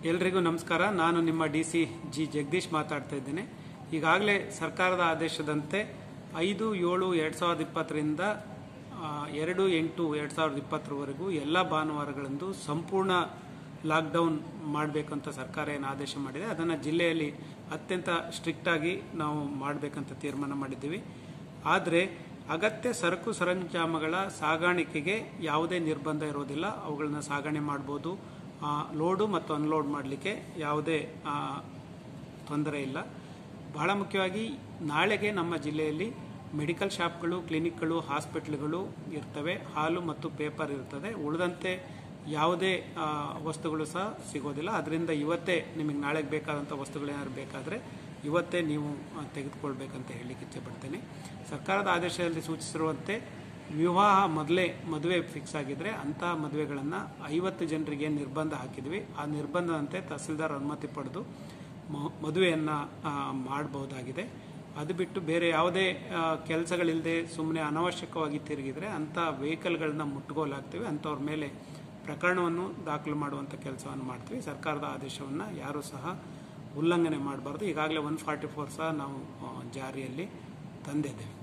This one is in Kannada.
ಎಲ್ರಿಗೂ ನಮಸ್ಕಾರ. ನಾನು ನಿಮ್ಮ ಡಿ.ಸಿ. ಜಿ. ಜಗದೀಶ್ ಮಾತಾಡ್ತಾ ಇದ್ದೇನೆ. ಈಗಾಗಲೇ ಸರ್ಕಾರದ ಆದೇಶದಂತೆ 5/7/2020 ರಿಂದ 2/8/2020 ಎಲ್ಲ ಭಾನುವಾರಗಳಂದು ಸಂಪೂರ್ಣ ಲಾಕ್ಡೌನ್ ಮಾಡಬೇಕಂತ ಸರ್ಕಾರ ಏನು ಆದೇಶ ಮಾಡಿದೆ ಅದನ್ನು ಜಿಲ್ಲೆಯಲ್ಲಿ ಅತ್ಯಂತ ಸ್ಟ್ರಿಕ್ಟ್ ಆಗಿ ನಾವು ಮಾಡಬೇಕಂತ ತೀರ್ಮಾನ ಮಾಡಿದ್ದೀವಿ. ಆದರೆ ಅಗತ್ಯ ಸರಕು ಸರಂಜಾಮಗಳ ಸಾಗಾಣಿಕೆಗೆ ಯಾವುದೇ ನಿರ್ಬಂಧ ಇರೋದಿಲ್ಲ. ಅವುಗಳನ್ನ ಸಾಗಣೆ ಮಾಡಬಹುದು. ಲೋಡು ಮತ್ತು ಅನ್ಲೋಡ್ ಮಾಡಲಿಕ್ಕೆ ಯಾವುದೇ ತೊಂದರೆ ಇಲ್ಲ. ಬಹಳ ಮುಖ್ಯವಾಗಿ ನಾಳೆಗೆ ನಮ್ಮ ಜಿಲ್ಲೆಯಲ್ಲಿ ಮೆಡಿಕಲ್ ಶಾಪ್ಗಳು, ಕ್ಲಿನಿಕ್ಗಳು, ಹಾಸ್ಪಿಟಲ್ಗಳು ಇರ್ತವೆ. ಹಾಲು ಮತ್ತು ಪೇಪರ್ ಇರ್ತದೆ. ಉಳಿದಂತೆ ಯಾವುದೇ ವಸ್ತುಗಳು ಸಹ ಸಿಗೋದಿಲ್ಲ. ಅದರಿಂದ ಇವತ್ತೇ ನಿಮಗೆ ನಾಳೆಗೆ ಬೇಕಾದಂಥ ವಸ್ತುಗಳೇನಾದ್ರು ಬೇಕಾದರೆ ಇವತ್ತೇ ನೀವು ತೆಗೆದುಕೊಳ್ಬೇಕಂತ ಹೇಳಲಿಕ್ಕೆ ಇಚ್ಛೆ ಪಡ್ತೇನೆ. ಸರ್ಕಾರದ ಆದೇಶದಲ್ಲಿ ಸೂಚಿಸಿರುವಂತೆ ವಿವಾಹ ಮದುವೆ ಫಿಕ್ಸ್ ಆಗಿದ್ರೆ ಅಂತಹ ಮದುವೆಗಳನ್ನು 50 ಜನರಿಗೆ ನಿರ್ಬಂಧ ಹಾಕಿದ್ವಿ. ಆ ನಿರ್ಬಂಧದಂತೆ ತಹಸೀಲ್ದಾರ್ ಅನುಮತಿ ಪಡೆದು ಮದುವೆಯನ್ನು ಮಾಡಬಹುದಾಗಿದೆ. ಅದು ಬಿಟ್ಟು ಬೇರೆ ಯಾವುದೇ ಕೆಲಸಗಳಿಲ್ಲದೆ ಸುಮ್ಮನೆ ಅನಾವಶ್ಯಕವಾಗಿ ತಿರುಗಿದ್ರೆ ಅಂಥ ವೆಹಿಕಲ್ಗಳನ್ನ ಮುಟ್ಟುಗೋಲಾಗ್ತೀವಿ. ಅಂಥವ್ರ ಮೇಲೆ ಪ್ರಕರಣವನ್ನು ದಾಖಲು ಮಾಡುವಂಥ ಕೆಲಸವನ್ನು ಮಾಡ್ತೀವಿ. ಸರ್ಕಾರದ ಆದೇಶವನ್ನು ಯಾರೂ ಸಹ ಉಲ್ಲಂಘನೆ ಮಾಡಬಾರ್ದು. ಈಗಾಗಲೇ 144 ಸಹ ನಾವು ಜಾರಿಯಲ್ಲಿ ತಂದಿದ್ದೇವೆ.